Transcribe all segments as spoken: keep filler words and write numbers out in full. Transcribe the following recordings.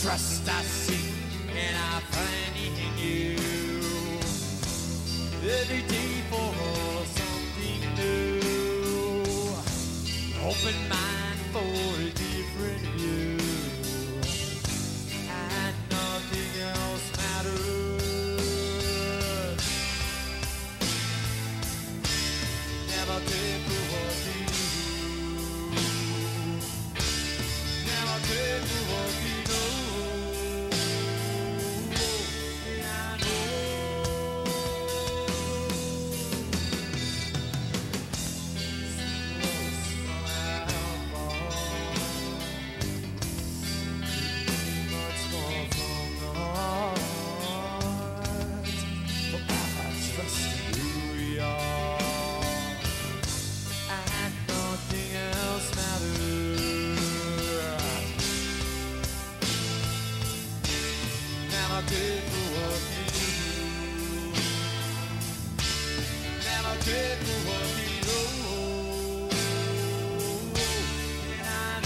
Trust I see and I find in you. Every day for something new. Open mind for a different view. And nothing else matters. Never take for what we do. Never take for what we know. Never take for what we do. Never take for what we know. And I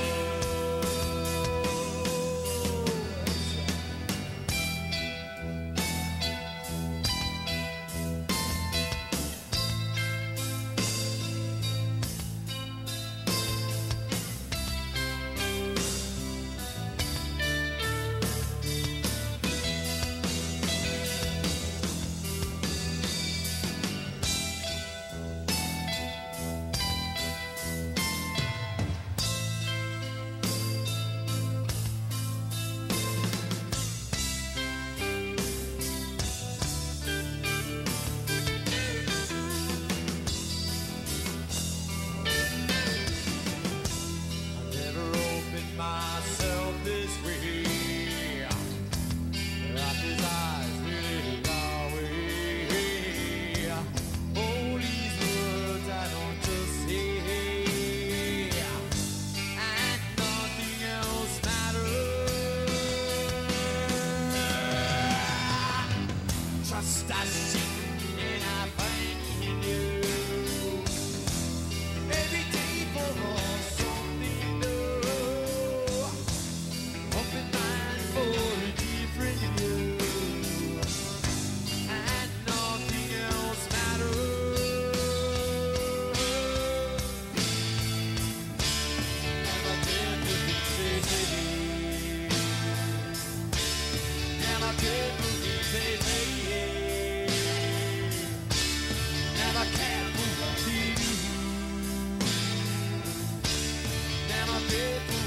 myself this way. Life his eyes really far away. All these words I don't just say, and nothing else matters. Trust I see and I find in you. Every day for us. Never care for what we do. Never care for